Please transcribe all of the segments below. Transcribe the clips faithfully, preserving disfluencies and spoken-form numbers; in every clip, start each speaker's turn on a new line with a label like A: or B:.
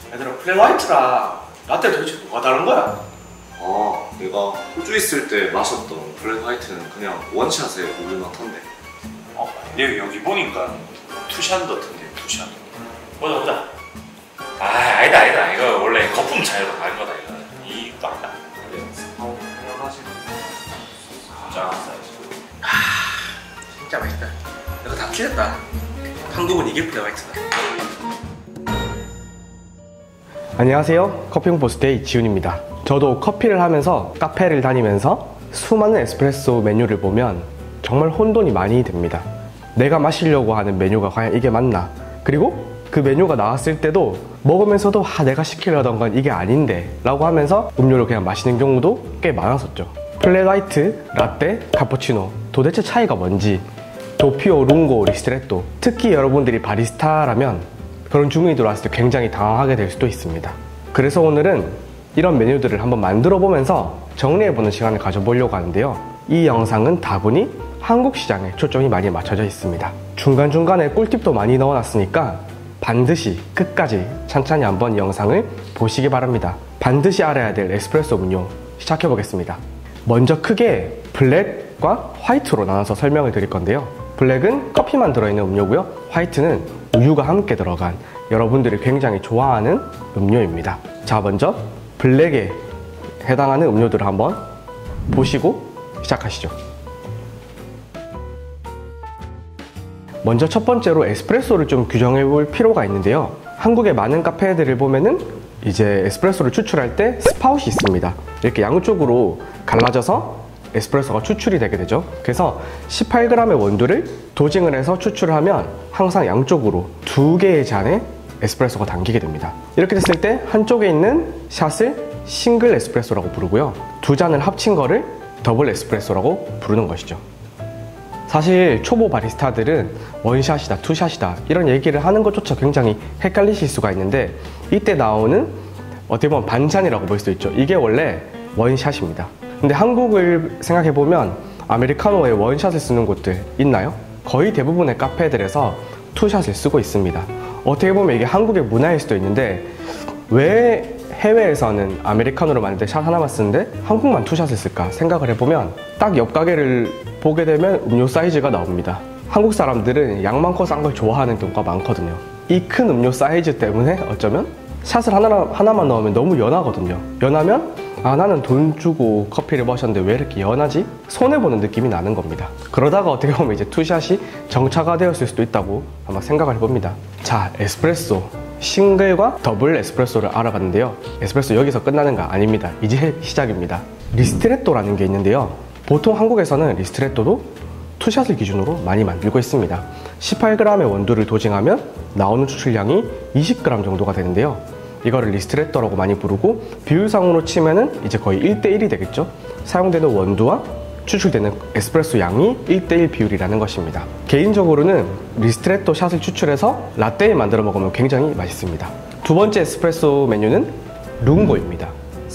A: 얘들아, 플랫화이트랑 라떼 도대체 뭐가 다른 거야?
B: 아, 내가 호주 있을 때 마셨던 플랫화이트는 그냥 원샷에 우유 맛한데.
A: 어, 얘 여기 보니까 투샷 같은데, 투샷. 보자, 보자. 아, 아니다, 아니다. 이거 원래 거품 차이로 다른 거다, 이거. 이거 아니다. 자, 아, 진짜 맛있다. 이거 다 틀렸다. 한국은 이게 플랫화이트다.
C: 안녕하세요. 커피홍보스데이 지훈입니다. 저도 커피를 하면서 카페를 다니면서 수많은 에스프레소 메뉴를 보면 정말 혼돈이 많이 됩니다. 내가 마시려고 하는 메뉴가 과연 이게 맞나? 그리고 그 메뉴가 나왔을 때도 먹으면서도 아, 내가 시키려던 건 이게 아닌데 라고 하면서 음료를 그냥 마시는 경우도 꽤 많았었죠. 플랫화이트, 라떼, 카푸치노 도대체 차이가 뭔지, 도피오, 룽고, 리스트레또, 특히 여러분들이 바리스타라면 그런 주문이 들어왔을 때 굉장히 당황하게 될 수도 있습니다. 그래서 오늘은 이런 메뉴들을 한번 만들어 보면서 정리해보는 시간을 가져보려고 하는데요. 이 영상은 다분히 한국 시장에 초점이 많이 맞춰져 있습니다. 중간중간에 꿀팁도 많이 넣어놨으니까 반드시 끝까지 찬찬히 한번 이 영상을 보시기 바랍니다. 반드시 알아야 될 에스프레소 음료 시작해보겠습니다. 먼저 크게 블랙과 화이트로 나눠서 설명을 드릴 건데요. 블랙은 커피만 들어있는 음료고요. 화이트는 우유가 함께 들어간 여러분들이 굉장히 좋아하는 음료입니다. 자, 먼저 블랙에 해당하는 음료들을 한번 보시고 시작하시죠. 먼저 첫 번째로 에스프레소를 좀 규정해 볼 필요가 있는데요. 한국의 많은 카페들을 보면은 이제 에스프레소를 추출할 때 스파웃이 있습니다. 이렇게 양쪽으로 갈라져서 에스프레소가 추출이 되게 되죠. 그래서 십팔 그램의 원두를 도징을 해서 추출을 하면 항상 양쪽으로 두 개의 잔에 에스프레소가 담기게 됩니다. 이렇게 됐을 때 한쪽에 있는 샷을 싱글 에스프레소라고 부르고요. 두 잔을 합친 거를 더블 에스프레소라고 부르는 것이죠. 사실 초보 바리스타들은 원샷이다, 투샷이다 이런 얘기를 하는 것조차 굉장히 헷갈리실 수가 있는데, 이때 나오는 어떻게 보면 반잔이라고 볼 수도 있죠. 이게 원래 원샷입니다. 근데 한국을 생각해보면 아메리카노에 원샷을 쓰는 곳들 있나요? 거의 대부분의 카페들에서 투샷을 쓰고 있습니다. 어떻게 보면 이게 한국의 문화일 수도 있는데, 왜 해외에서는 아메리카노를 만들 때 샷 하나만 쓰는데 한국만 투샷을 쓸까 생각을 해보면 딱 옆 가게를 보게 되면 음료 사이즈가 나옵니다. 한국 사람들은 양 많고 싼 걸 좋아하는 경우가 많거든요. 이 큰 음료 사이즈 때문에 어쩌면 샷을 하나, 하나만 넣으면 너무 연하거든요. 연하면 아, 나는 돈 주고 커피를 마셨는데 왜 이렇게 연하지? 손해보는 느낌이 나는 겁니다. 그러다가 어떻게 보면 이제 투샷이 정차가 되었을 수도 있다고 아마 생각을 해봅니다. 자, 에스프레소 싱글과 더블 에스프레소를 알아봤는데요. 에스프레소 여기서 끝나는 거 아닙니다. 이제 시작입니다. 리스트레또라는 게 있는데요. 보통 한국에서는 리스트레또도 투샷을 기준으로 많이 만들고 있습니다. 십팔 그램의 원두를 도징하면 나오는 추출량이 이십 그램 정도가 되는데요. 이거를 리스트레또라고 많이 부르고, 비율상으로 치면은 이제 거의 일 대 일이 되겠죠. 사용되는 원두와 추출되는 에스프레소 양이 일 대 일 비율이라는 것입니다. 개인적으로는 리스트레또 샷을 추출해서 라떼에 만들어 먹으면 굉장히 맛있습니다. 두 번째 에스프레소 메뉴는 룽고입니다.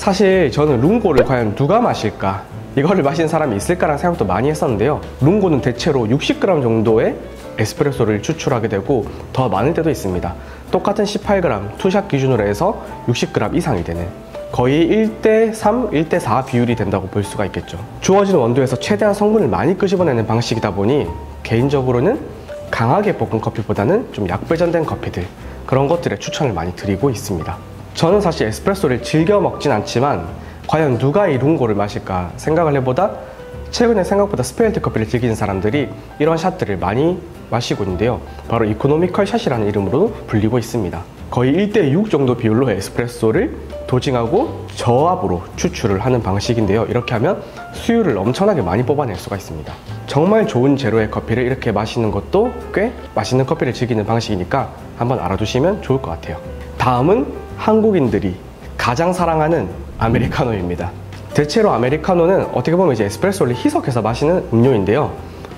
C: 사실 저는 룽고를 과연 누가 마실까, 이거를 마시는 사람이 있을까라는 생각도 많이 했었는데요. 룽고는 대체로 육십 그램 정도의 에스프레소를 추출하게 되고 더 많을 때도 있습니다. 똑같은 십팔 그램 투샷 기준으로 해서 육십 그램 이상이 되는 거의 일 대 삼, 일 대 사 비율이 된다고 볼 수가 있겠죠. 주어진 원두에서 최대한 성분을 많이 끄집어내는 방식이다 보니 개인적으로는 강하게 볶은 커피보다는 좀 약배전된 커피들, 그런 것들에 추천을 많이 드리고 있습니다. 저는 사실 에스프레소를 즐겨 먹진 않지만 과연 누가 이 룽고를 마실까 생각을 해보다 최근에 생각보다 스페셜티 커피를 즐기는 사람들이 이런 샷들을 많이 마시고 있는데요. 바로 이코노미컬 샷이라는 이름으로 불리고 있습니다. 거의 일 대 육 정도 비율로 에스프레소를 도징하고 저압으로 추출을 하는 방식인데요. 이렇게 하면 수율을 엄청나게 많이 뽑아낼 수가 있습니다. 정말 좋은 제로의 커피를 이렇게 마시는 것도 꽤 맛있는 커피를 즐기는 방식이니까 한번 알아두시면 좋을 것 같아요. 다음은 한국인들이 가장 사랑하는 아메리카노입니다. 대체로 아메리카노는 어떻게 보면 이제 에스프레소를 희석해서 마시는 음료인데요.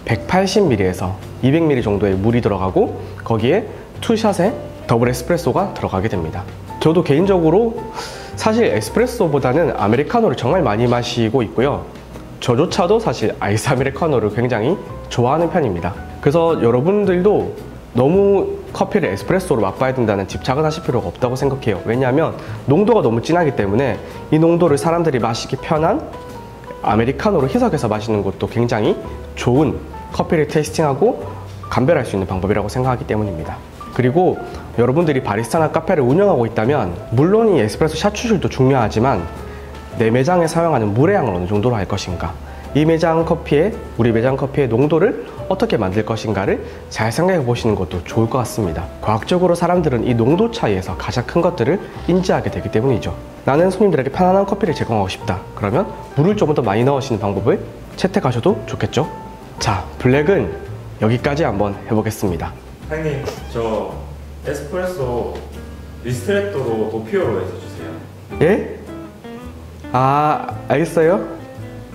C: 백팔십 밀리리터에서 이백 밀리리터 정도의 물이 들어가고 거기에 투샷에 더블 에스프레소가 들어가게 됩니다. 저도 개인적으로 사실 에스프레소보다는 아메리카노를 정말 많이 마시고 있고요. 저조차도 사실 아이스 아메리카노를 굉장히 좋아하는 편입니다. 그래서 여러분들도 너무 커피를 에스프레소로 맛봐야 된다는 집착은 하실 필요가 없다고 생각해요. 왜냐하면 농도가 너무 진하기 때문에 이 농도를 사람들이 마시기 편한 아메리카노로 희석해서 마시는 것도 굉장히 좋은 커피를 테이스팅하고 감별할 수 있는 방법이라고 생각하기 때문입니다. 그리고 여러분들이 바리스타나 카페를 운영하고 있다면 물론 이 에스프레소 샷 추출도 중요하지만 내 매장에 사용하는 물의 양을 어느 정도로 할 것인가, 이 매장 커피에 우리 매장 커피의 농도를 어떻게 만들 것인가를 잘 생각해 보시는 것도 좋을 것 같습니다. 과학적으로 사람들은 이 농도 차이에서 가장 큰 것들을 인지하게 되기 때문이죠. 나는 손님들에게 편안한 커피를 제공하고 싶다. 그러면 물을 조금 더 많이 넣으시는 방법을 채택하셔도 좋겠죠. 자, 블랙은 여기까지 한번 해보겠습니다.
D: 사장님, 저 에스프레소 리스트레토로 도피오로 해서 주세요.
C: 예? 아, 알겠어요.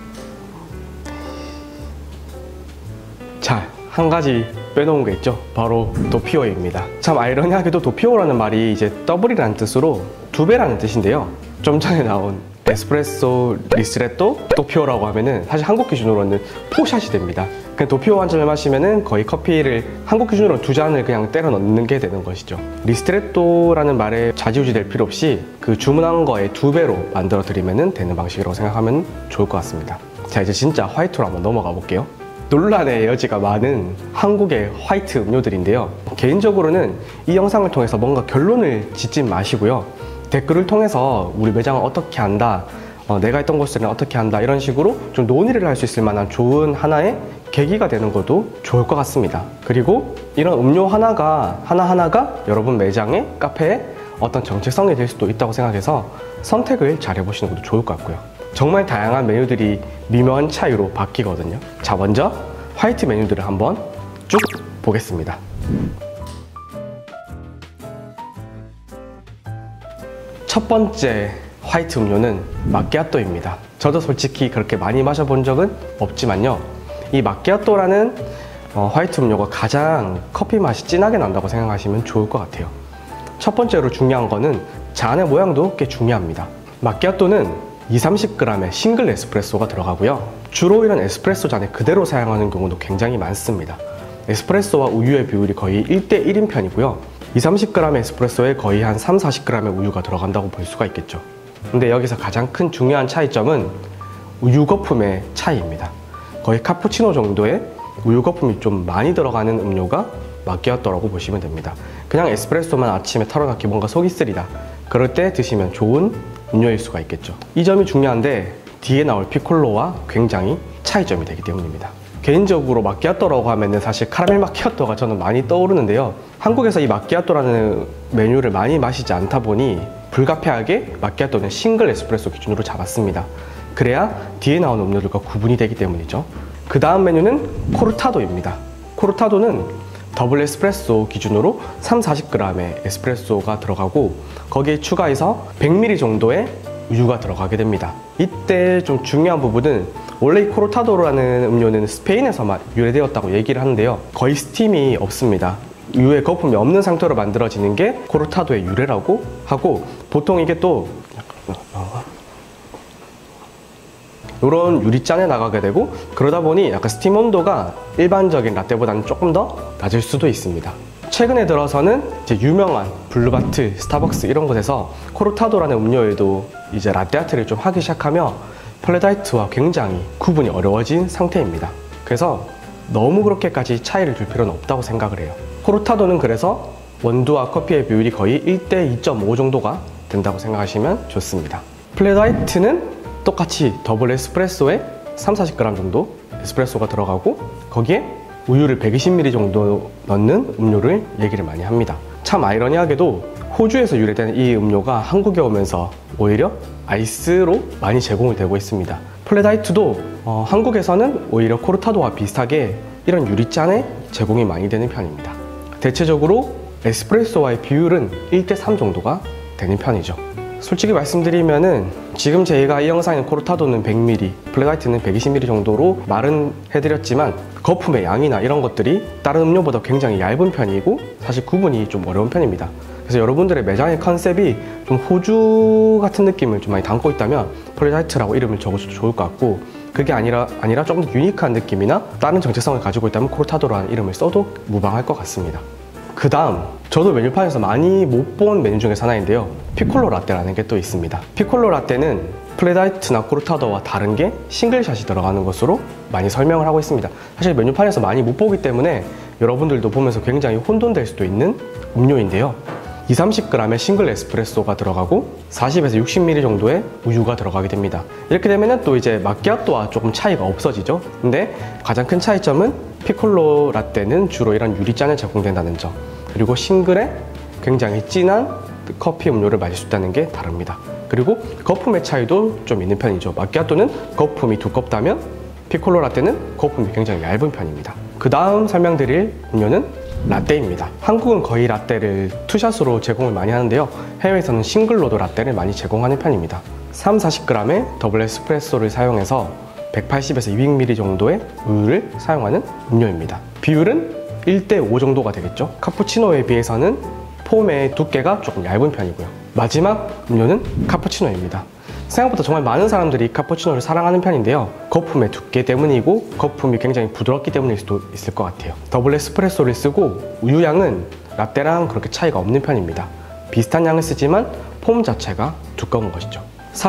C: 자, 한 가지 빼놓은 게 있죠. 바로 도피오입니다. 참 아이러니하게도 도피오라는 말이 이제 더블이라는 뜻으로 두 배라는 뜻인데요. 좀 전에 나온 에스프레소 리스트레토 도피오라고 하면은 사실 한국 기준으로는 포샷이 됩니다. 그냥 도피오 한 잔을 마시면은 거의 커피를 한국 기준으로 두 잔을 그냥 때려 넣는 게 되는 것이죠. 리스트레토라는 말에 좌지우지 될 필요 없이 그 주문한 거의 두 배로 만들어 드리면 되는 방식이라고 생각하면 좋을 것 같습니다. 자, 이제 진짜 화이트로 한번 넘어가 볼게요. 논란의 여지가 많은 한국의 화이트 음료들인데요. 개인적으로는 이 영상을 통해서 뭔가 결론을 짓지 마시고요. 댓글을 통해서 우리 매장을 어떻게 한다, 어, 내가 했던 곳은 어떻게 한다, 이런 식으로 좀 논의를 할 수 있을 만한 좋은 하나의 계기가 되는 것도 좋을 것 같습니다. 그리고 이런 음료 하나가 하나하나가 여러분 매장의 카페에 어떤 정체성이 될 수도 있다고 생각해서 선택을 잘 해보시는 것도 좋을 것 같고요. 정말 다양한 메뉴들이 미묘한 차이로 바뀌거든요. 자, 먼저 화이트 메뉴들을 한번 쭉 보겠습니다. 첫 번째 화이트 음료는 마끼아또입니다. 저도 솔직히 그렇게 많이 마셔본 적은 없지만요, 이 마끼아또라는 어, 화이트 음료가 가장 커피 맛이 진하게 난다고 생각하시면 좋을 것 같아요. 첫 번째로 중요한 거는 잔의 모양도 꽤 중요합니다. 마끼아또는 이삼십 그램의 싱글 에스프레소가 들어가고요. 주로 이런 에스프레소 잔을 그대로 사용하는 경우도 굉장히 많습니다. 에스프레소와 우유의 비율이 거의 일 대 일인 편이고요. 이삼십 그램의 에스프레소에 거의 한 삼, 사십 그램의 우유가 들어간다고 볼 수가 있겠죠. 근데 여기서 가장 큰 중요한 차이점은 우유 거품의 차이입니다. 거의 카푸치노 정도의 우유 거품이 좀 많이 들어가는 음료가 마끼아또라고 보시면 됩니다. 그냥 에스프레소만 아침에 털어놨기 뭔가 속이 쓰리다, 그럴 때 드시면 좋은 음료일 수가 있겠죠. 이 점이 중요한데 뒤에 나올 피콜로와 굉장히 차이점이 되기 때문입니다. 개인적으로 마끼아또라고 하면은 사실 카라멜 마끼아또가 저는 많이 떠오르는데요. 한국에서 이 마끼아또라는 메뉴를 많이 마시지 않다 보니 불가피하게 마끼아또는 싱글 에스프레소 기준으로 잡았습니다. 그래야 뒤에 나오는 음료들과 구분이 되기 때문이죠. 그 다음 메뉴는 코르타도입니다. 코르타도는 더블 에스프레소 기준으로 삼, 사십 그램의 에스프레소가 들어가고 거기에 추가해서 백 밀리리터 정도의 우유가 들어가게 됩니다. 이때 좀 중요한 부분은 원래 이 코르타도라는 음료는 스페인에서만 유래되었다고 얘기를 하는데요. 거의 스팀이 없습니다. 우유의 거품이 없는 상태로 만들어지는 게 코르타도의 유래라고 하고, 보통 이게 또 이런 유리잔에 나가게 되고, 그러다 보니 약간 스팀 온도가 일반적인 라떼보다는 조금 더 낮을 수도 있습니다. 최근에 들어서는 이제 유명한 블루바트, 스타벅스 이런 곳에서 코르타도라는 음료에도 이제 라떼아트를 좀 하기 시작하며 플랫화이트와 굉장히 구분이 어려워진 상태입니다. 그래서 너무 그렇게까지 차이를 줄 필요는 없다고 생각을 해요. 코르타도는 그래서 원두와 커피의 비율이 거의 일 대 이 점 오 정도가 된다고 생각하시면 좋습니다. 플랫화이트는 똑같이 더블 에스프레소에 삼, 사십 그램 정도 에스프레소가 들어가고 거기에 우유를 백이십 밀리리터 정도 넣는 음료를 얘기를 많이 합니다. 참 아이러니하게도 호주에서 유래된 이 음료가 한국에 오면서 오히려 아이스로 많이 제공이 되고 있습니다. 플랫화이트도 어, 한국에서는 오히려 코르타도와 비슷하게 이런 유리잔에 제공이 많이 되는 편입니다. 대체적으로 에스프레소와의 비율은 일 대 삼 정도가 되는 편이죠. 솔직히 말씀드리면은 지금 제가 이 영상에 코르타도는 백 밀리리터, 플랫화이트는 백이십 밀리리터 정도로 말은 해드렸지만 거품의 양이나 이런 것들이 다른 음료보다 굉장히 얇은 편이고 사실 구분이 좀 어려운 편입니다. 그래서 여러분들의 매장의 컨셉이 좀 호주 같은 느낌을 좀 많이 담고 있다면 플랫화이트라고 이름을 적어줘도 좋을 것 같고, 그게 아니라 아니라 조금 더 유니크한 느낌이나 다른 정체성을 가지고 있다면 코르타도라는 이름을 써도 무방할 것 같습니다. 그 다음 저도 메뉴판에서 많이 못 본 메뉴 중에 하나인데요, 피콜로 라떼라는 게 또 있습니다. 피콜로 라떼는 플랫화이트나 코르타도와 다른 게 싱글샷이 들어가는 것으로 많이 설명을 하고 있습니다. 사실 메뉴판에서 많이 못 보기 때문에 여러분들도 보면서 굉장히 혼돈될 수도 있는 음료인데요, 이삼십 그램의 싱글 에스프레소가 들어가고 사십에서 육십 밀리리터 정도의 우유가 들어가게 됩니다. 이렇게 되면 또 이제 마키아토와 조금 차이가 없어지죠. 근데 가장 큰 차이점은 피콜로 라떼는 주로 이런 유리잔에 제공된다는 점, 그리고 싱글에 굉장히 진한 커피 음료를 마실 수 있다는 게 다릅니다. 그리고 거품의 차이도 좀 있는 편이죠. 마키아토는 거품이 두껍다면 피콜로 라떼는 거품이 굉장히 얇은 편입니다. 그 다음 설명드릴 음료는 라떼입니다. 한국은 거의 라떼를 투샷으로 제공을 많이 하는데요, 해외에서는 싱글로도 라떼를 많이 제공하는 편입니다. 삼, 사십 그램의 더블 에스프레소를 사용해서 백팔십에서 이백 밀리리터 정도의 우유를 사용하는 음료입니다. 비율은 일 대 오 정도가 되겠죠. 카푸치노에 비해서는 폼의 두께가 조금 얇은 편이고요. 마지막 음료는 카푸치노입니다. 생각보다 정말 많은 사람들이 카푸치노를 사랑하는 편인데요, 거품의 두께 때문이고 거품이 굉장히 부드럽기 때문일 수도 있을 것 같아요. 더블 에스프레소를 쓰고 우유양은 라떼랑 그렇게 차이가 없는 편입니다. 비슷한 양을 쓰지만 폼 자체가 두꺼운 것이죠.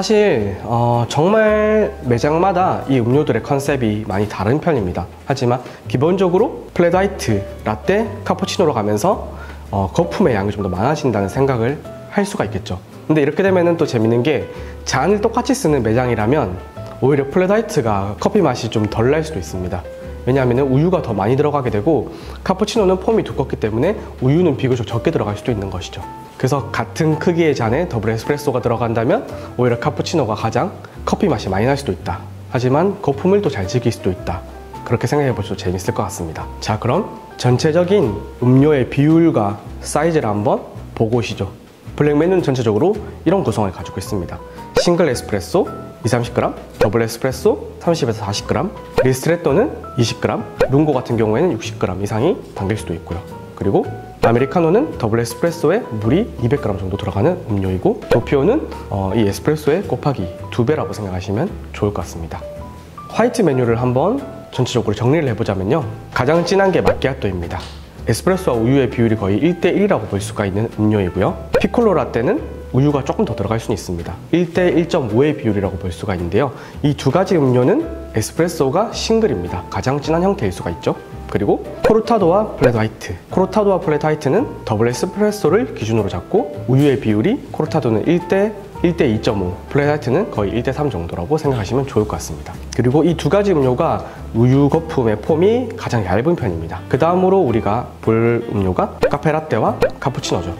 C: 사실 어, 정말 매장마다 이 음료들의 컨셉이 많이 다른 편입니다. 하지만 기본적으로 플랫화이트, 라떼, 카푸치노로 가면서 어, 거품의 양이 좀 더 많아진다는 생각을 할 수가 있겠죠. 근데 이렇게 되면 또 재밌는 게 잔을 똑같이 쓰는 매장이라면 오히려 플랫화이트가 커피 맛이 좀 덜 날 수도 있습니다. 왜냐하면 우유가 더 많이 들어가게 되고 카푸치노는 폼이 두껍기 때문에 우유는 비교적 적게 들어갈 수도 있는 것이죠. 그래서 같은 크기의 잔에 더블 에스프레소가 들어간다면 오히려 카푸치노가 가장 커피 맛이 많이 날 수도 있다. 하지만 거품을 또 잘 즐길 수도 있다. 그렇게 생각해 보셔도 재밌을 것 같습니다. 자, 그럼 전체적인 음료의 비율과 사이즈를 한번 보고 오시죠. 블랙맨은 전체적으로 이런 구성을 가지고 있습니다. 싱글 에스프레소 이삼십 그램, 더블 에스프레소 삼십에서 사십 그램, 리스트레토는 이십 그램, 룽고 같은 경우에는 육십 그램 이상이 담길 수도 있고요. 그리고 아메리카노는 더블 에스프레소에 물이 이백 그램 정도 들어가는 음료이고, 도피오는 어, 이 에스프레소의 곱하기 두 배라고 생각하시면 좋을 것 같습니다. 화이트 메뉴를 한번 전체적으로 정리를 해보자면요, 가장 진한 게 마키아토입니다. 에스프레소와 우유의 비율이 거의 일 대 일이라고 볼 수가 있는 음료이고요, 피콜로 라떼는 우유가 조금 더 들어갈 수는 있습니다. 일 대 일 점 오의 비율이라고 볼 수가 있는데요, 이 두 가지 음료는 에스프레소가 싱글입니다. 가장 진한 형태일 수가 있죠. 그리고 코르타도와 플랫화이트, 코르타도와 플랫화이트는 더블 에스프레소를 기준으로 잡고 우유의 비율이 코르타도는 일 대 일 대 이 점 오, 플랫화이트는 거의 일 대 삼 정도라고 생각하시면 좋을 것 같습니다. 그리고 이 두 가지 음료가 우유 거품의 폼이 가장 얇은 편입니다. 그 다음으로 우리가 볼 음료가 카페라떼와 카푸치노죠.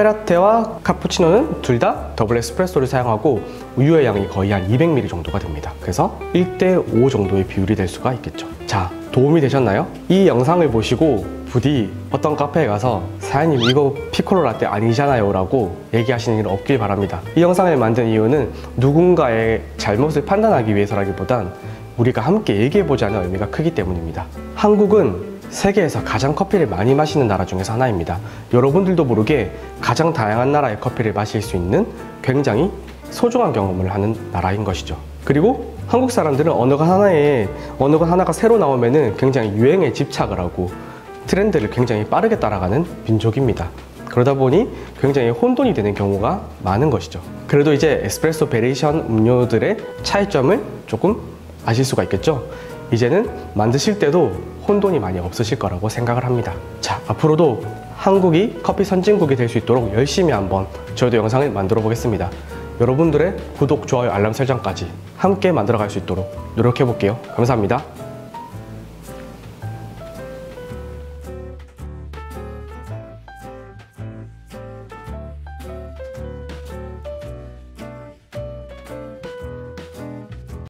C: 카페라떼와 카푸치노는 둘 다 더블 에스프레소를 사용하고 우유의 양이 거의 한 이백 밀리리터 정도가 됩니다. 그래서 일 대 오 정도의 비율이 될 수가 있겠죠. 자, 도움이 되셨나요? 이 영상을 보시고 부디 어떤 카페에 가서 사장님 이거 피콜로 라떼 아니잖아요 라고 얘기하시는 일 없길 바랍니다. 이 영상을 만든 이유는 누군가의 잘못을 판단하기 위해서라기보단 우리가 함께 얘기해보자는 의미가 크기 때문입니다. 한국은 세계에서 가장 커피를 많이 마시는 나라 중에서 하나입니다. 여러분들도 모르게 가장 다양한 나라의 커피를 마실 수 있는 굉장히 소중한 경험을 하는 나라인 것이죠. 그리고 한국 사람들은 언어가 하나에 언어가 하나가 새로 나오면은 굉장히 유행에 집착을 하고 트렌드를 굉장히 빠르게 따라가는 민족입니다. 그러다 보니 굉장히 혼돈이 되는 경우가 많은 것이죠. 그래도 이제 에스프레소 베리에이션 음료들의 차이점을 조금 아실 수가 있겠죠. 이제는 만드실 때도 혼돈이 많이 없으실 거라고 생각을 합니다. 자, 앞으로도 한국이 커피 선진국이 될 수 있도록 열심히 한번 저도 영상을 만들어 보겠습니다. 여러분들의 구독, 좋아요, 알람 설정까지 함께 만들어갈 수 있도록 노력해 볼게요. 감사합니다.